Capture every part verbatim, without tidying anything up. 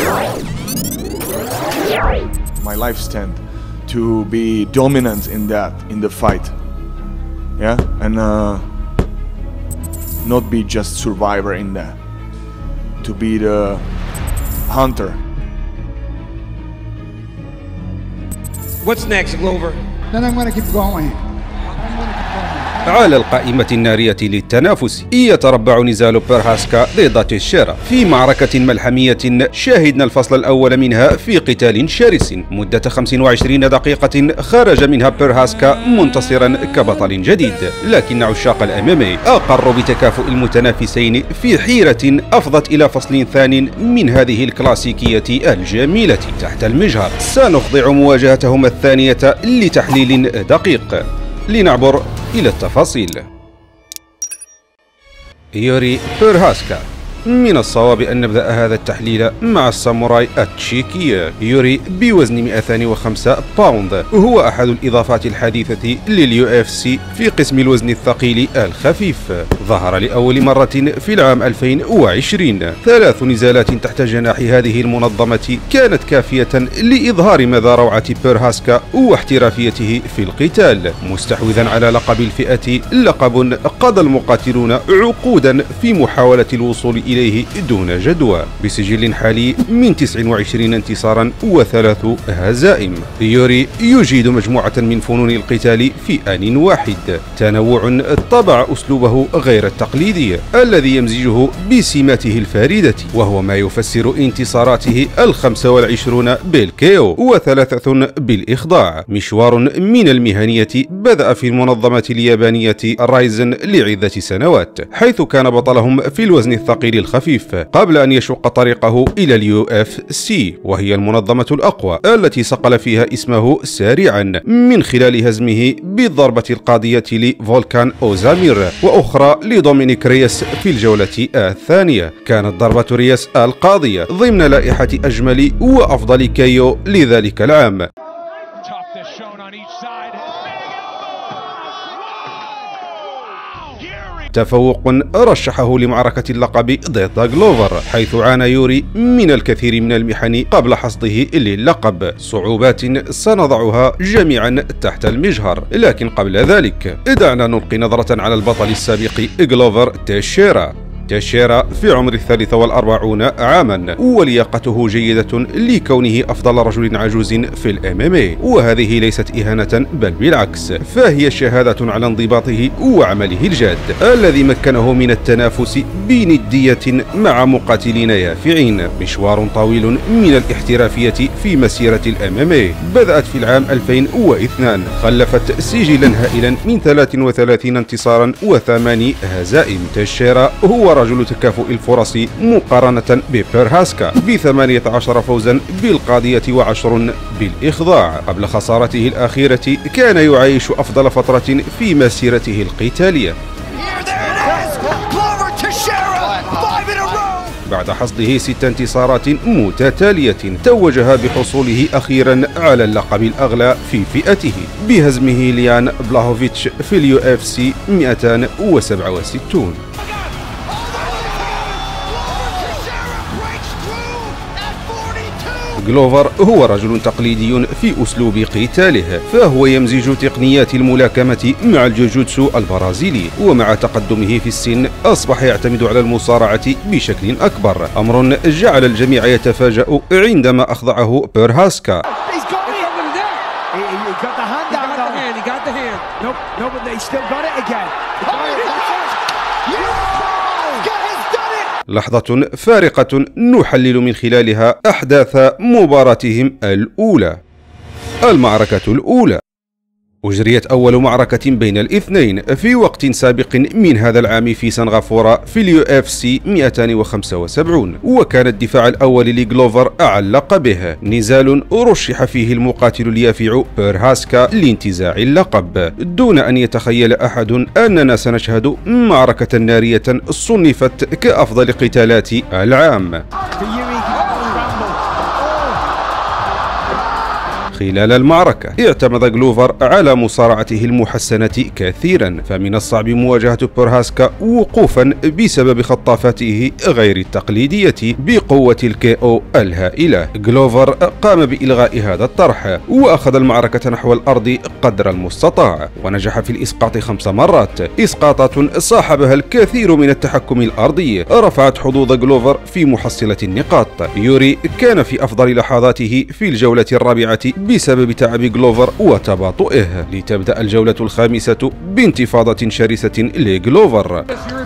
My life stand to be dominant in that, in the fight. Yeah, and uh, not be just survivor in that. To be the hunter. What's next, Glover? Then I'm gonna keep going. على القائمة النارية للتنافس يتربع نزال بيرهاسكا ضد تيشيرا في معركة ملحمية شاهدنا الفصل الأول منها في قتال شرس مدة خمس وعشرين دقيقة خرج منها بيرهاسكا منتصرا كبطل جديد، لكن عشاق الأمامي أقروا بتكافؤ المتنافسين في حيرة أفضت إلى فصل ثان من هذه الكلاسيكية الجميلة تحت المجهر. سنخضع مواجهتهما الثانية لتحليل دقيق. لنعبر إلى التفاصيل. يوري بيرهاسكا. من الصواب أن نبدأ هذا التحليل مع الساموراي التشيكي. يوري بوزن مئتين وخمسة باوند، هو أحد الإضافات الحديثة لليو اف سي في قسم الوزن الثقيل الخفيف. ظهر لأول مرة في العام ألفين وعشرين. ثلاث نزالات تحت جناح هذه المنظمة كانت كافية لإظهار مدى روعة بيرهاسكا واحترافيته في القتال، مستحوذا على لقب الفئة، لقب قضى المقاتلون عقودا في محاولة الوصول إليه إليه دون جدوى، بسجل حالي من تسع وعشرين انتصارا وثلاث هزائم. يوري يجيد مجموعة من فنون القتال في آن واحد، تنوع طبع أسلوبه غير التقليدي الذي يمزجه بسماته الفاردة، وهو ما يفسر انتصاراته الخمسة والعشرون بالكيو وثلاثة بالإخضاع. مشوار من المهنية بدأ في المنظمة اليابانية رايزن لعدة سنوات، حيث كان بطلهم في الوزن الثقيل الخفيف قبل أن يشق طريقه إلى اليو اف سي، وهي المنظمة الأقوى التي صقل فيها اسمه سريعا من خلال هزمه بالضربة القاضية لفولكان أوزامير وأخرى لدومينيك ريس في الجولة الثانية. كانت ضربة ريس القاضية ضمن لائحة أجمل وأفضل كيو لذلك العام. تفوق رشحه لمعركة اللقب ضد جلوفر، حيث عانى يوري من الكثير من المحن قبل حصده للقب، صعوبات سنضعها جميعا تحت المجهر. لكن قبل ذلك دعنا نلقي نظرة على البطل السابق جلوفر تيشيرا. تيشيرا في عمر الثالثة والأربعون عاما، ولياقته جيدة لكونه أفضل رجل عجوز في الام ام اي، وهذه ليست إهانة بل بالعكس، فهي شهادة على انضباطه وعمله الجاد الذي مكنه من التنافس بندية مع مقاتلين يافعين. مشوار طويل من الاحترافية في مسيرة الام ام اي بدأت في العام ألفين واثنين، خلفت سجلا هائلا من ثلاث وثلاثين انتصارا وثماني هزائم. تيشيرا هو رجل تكافؤ الفرص مقارنة ببيرهاسكا بثمانية عشر فوزا بالقاضية وعشر بالإخضاع. قبل خسارته الأخيرة كان يعيش أفضل فترة في مسيرته القتالية بعد حصده ست انتصارات متتالية توجها بحصوله أخيرا على اللقب الأغلى في فئته بهزمه ليان بلاهوفيتش في اليو اف سي مئتين وسبعة وستين. جلوفر هو رجل تقليدي في أسلوب قتاله، فهو يمزج تقنيات الملاكمة مع الجوجوتسو البرازيلي، ومع تقدمه في السن أصبح يعتمد على المصارعة بشكل أكبر، أمر جعل الجميع يتفاجأ عندما أخضعه بيرهاسكا. لحظة فارقة نحلل من خلالها أحداث مباراتهم الأولى. المعركة الأولى أجريت أول معركة بين الاثنين في وقت سابق من هذا العام في سنغافورة في اليو اف سي مئتين وخمسة وسبعين، وكان الدفاع الأول لجلوفر عن لقبه، نزال رشح فيه المقاتل اليافع بيرهاسكا لانتزاع اللقب، دون أن يتخيل أحد أننا سنشهد معركة نارية صنفت كأفضل قتالات العام. خلال المعركة. اعتمد جلوفر على مصارعته المحسنة كثيرا، فمن الصعب مواجهة بروهاسكا وقوفا بسبب خطافاته غير التقليدية بقوة الكي او الهائلة. جلوفر قام بإلغاء هذا الطرح وأخذ المعركة نحو الأرض قدر المستطاع، ونجح في الإسقاط خمس مرات، إسقاطات صاحبها الكثير من التحكم الأرضي رفعت حظوظ جلوفر في محصلة النقاط. يوري كان في أفضل لحظاته في الجولة الرابعة بسبب تعب جلوفر وتباطؤه، لتبدأ الجولة الخامسة بانتفاضة شرسة لجلوفر.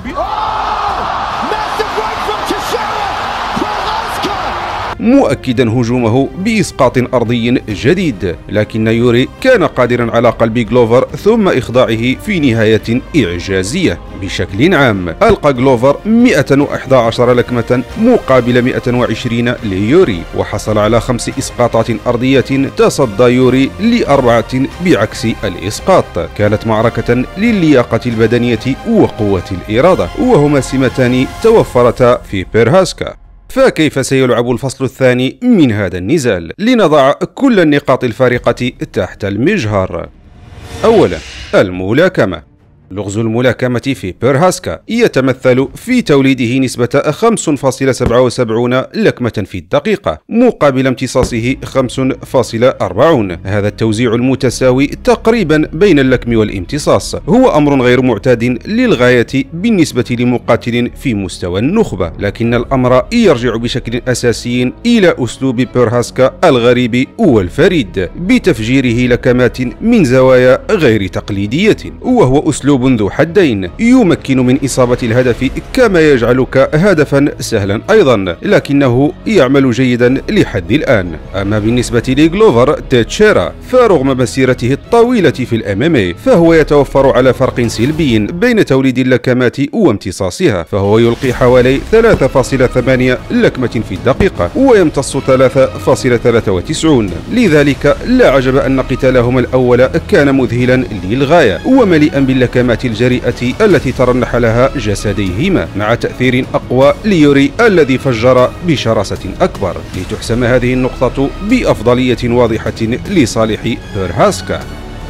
مؤكدا هجومه بإسقاط أرضي جديد، لكن يوري كان قادرا على قلب جلوفر ثم إخضاعه في نهاية إعجازية. بشكل عام ألقى جلوفر مئة وإحدى عشرة لكمة مقابل مئة وعشرين ليوري، وحصل على خمس إسقاطات أرضية تصدى يوري لأربعة بعكس الإسقاط. كانت معركة للياقة البدنية وقوة الإرادة، وهما سمتان توفرتا في بروهاسكا. فكيف سيلعب الفصل الثاني من هذا النزال؟ لنضع كل النقاط الفارقة تحت المجهر. أولا، الملاكمة. لغز الملاكمة في بروهاسكا يتمثل في توليده نسبة خمسة فاصلة سبعة وسبعين لكمة في الدقيقة مقابل امتصاصه خمسة فاصلة أربعين. هذا التوزيع المتساوي تقريبا بين اللكم والامتصاص هو أمر غير معتاد للغاية بالنسبة لمقاتل في مستوى النخبة، لكن الأمر يرجع بشكل أساسي إلى أسلوب بروهاسكا الغريب والفريد بتفجيره لكمات من زوايا غير تقليدية، وهو أسلوب ذو حدين يمكن من إصابة الهدف كما يجعلك هدفا سهلا أيضا، لكنه يعمل جيدا لحد الآن. أما بالنسبة لجلوفر تيتشيرا فرغم مسيرته الطويلة في الام ام اي فهو يتوفر على فرق سلبي بين توليد اللكمات وامتصاصها، فهو يلقي حوالي ثلاثة فاصلة ثمانية لكمة في الدقيقة ويمتص ثلاثة فاصلة ثلاثة وتسعين، لذلك لا عجب أن قتالهما الأول كان مذهلا للغاية ومليئا باللكمات الجريئة التي ترنح لها جسديهما، مع تأثير أقوى ليوري الذي فجر بشراسة أكبر، لتحسم هذه النقطة بأفضلية واضحة لصالح بروهاسكا.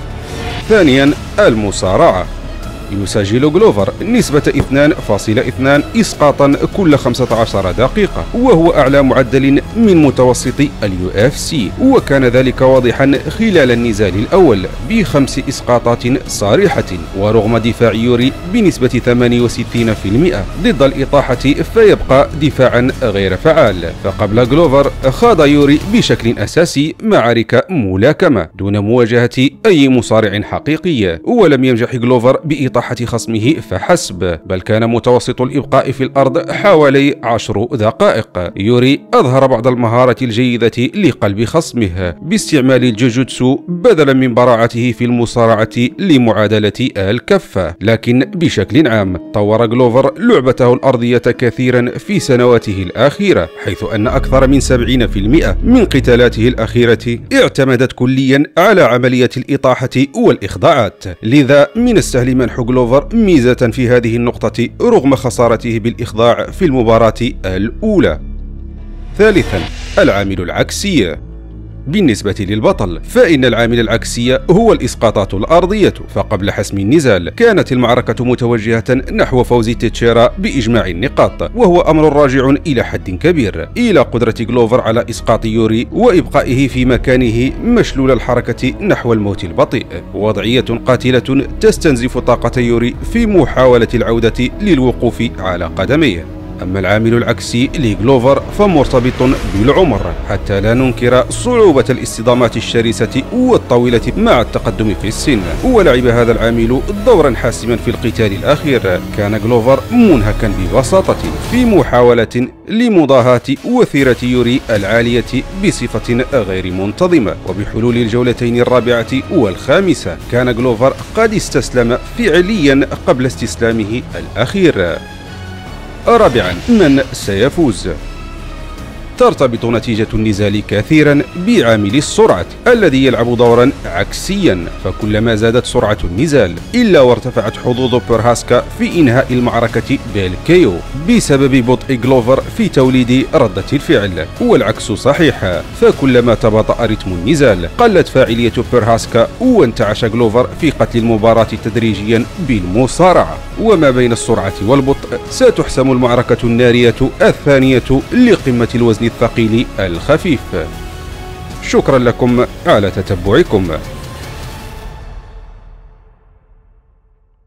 ثانيا، المصارعة. يسجل جلوفر نسبة اثنين فاصلة اثنين إسقاطا كل خمسة عشر دقيقة، وهو أعلى معدل من متوسط اليو اف سي، وكان ذلك واضحا خلال النزال الأول بخمس إسقاطات صارحة. ورغم دفاع يوري بنسبة ثمانية وستين بالمئة ضد الإطاحة فيبقى دفاعا غير فعال، فقبل جلوفر خاض يوري بشكل أساسي معارك ملاكمة دون مواجهة أي مصارع حقيقي، ولم ينجح جلوفر بإطاحة خصمه فحسب، بل كان متوسط الإبقاء في الأرض حوالي عشر دقائق. يوري أظهر بعض المهارة الجيدة لقلب خصمه باستعمال الجوجوتسو بدلا من براعته في المصارعة لمعادلة الكفة، لكن بشكل عام طور جلوفر لعبته الأرضية كثيرا في سنواته الأخيرة، حيث أن أكثر من سبعين بالمئة من قتالاته الأخيرة اعتمدت كليا على عملية الإطاحة والإخضاعات، لذا من السهل منح جلوفر ميزة في هذه النقطة رغم خسارته بالإخضاع في المباراة الأولى. ثالثا، العامل العكسي. بالنسبة للبطل فإن العامل العكسي هو الإسقاطات الأرضية، فقبل حسم النزال كانت المعركة متوجهة نحو فوز تيتشيرا بإجماع النقاط، وهو أمر راجع إلى حد كبير إلى قدرة جلوفر على إسقاط يوري وإبقائه في مكانه مشلول الحركة نحو الموت البطيء، وضعية قاتلة تستنزف طاقة يوري في محاولة العودة للوقوف على قدميه. أما العامل العكسي لجلوفر فمرتبط بالعمر، حتى لا ننكر صعوبة الاصطدامات الشرسة والطويلة مع التقدم في السن، ولعب هذا العامل دورا حاسما في القتال الأخير. كان جلوفر منهكا ببساطة في محاولة لمضاهاة وثيرة يوري العالية بصفة غير منتظمة، وبحلول الجولتين الرابعة والخامسة كان جلوفر قد استسلم فعليا قبل استسلامه الأخير. رابعا، من سيفوز؟ ترتبط نتيجة النزال كثيرا بعامل السرعة الذي يلعب دورا عكسيا، فكلما زادت سرعة النزال إلا وارتفعت حظوظ بروهاسكا في إنهاء المعركة بالكيو بسبب بطء جلوفر في توليد ردة الفعل. والعكس صحيح، فكلما تباطأ رتم النزال قلت فاعلية بروهاسكا وانتعش جلوفر في قتل المباراة تدريجيا بالمصارعة. وما بين السرعة والبطء ستحسم المعركة النارية الثانية لقمة الوزن الثقيل الخفيف. شكرا لكم على تتبعكم.